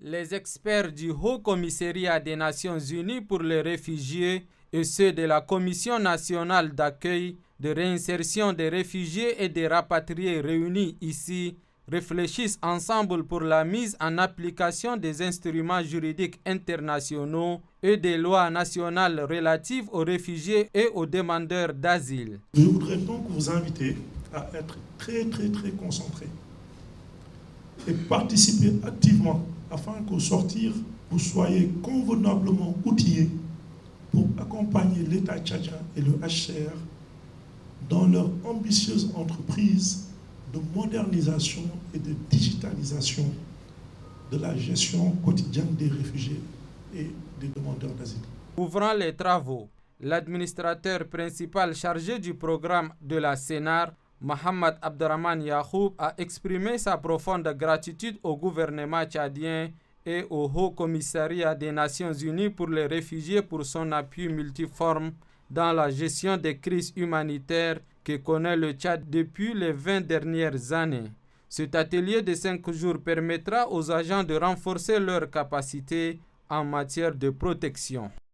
Les experts du Haut Commissariat des Nations Unies pour les réfugiés et ceux de la Commission nationale d'accueil, de réinsertion des réfugiés et des rapatriés réunis ici réfléchissent ensemble pour la mise en application des instruments juridiques internationaux et des lois nationales relatives aux réfugiés et aux demandeurs d'asile. Je voudrais donc vous inviter à être très concentrés et participer activement afin qu'au sortir, vous soyez convenablement outillés pour accompagner l'État tchadien et le HCR dans leur ambitieuse entreprise de modernisation et de digitalisation de la gestion quotidienne des réfugiés et des demandeurs d'asile. Ouvrant les travaux, l'administrateur principal chargé du programme de la CNAR, Mohamed Abderrahmane Yacoub, a exprimé sa profonde gratitude au gouvernement tchadien et au Haut Commissariat des Nations Unies pour les réfugiés pour son appui multiforme dans la gestion des crises humanitaires que connaît le Tchad depuis les 20 dernières années. Cet atelier de 5 jours permettra aux agents de renforcer leurs capacités en matière de protection.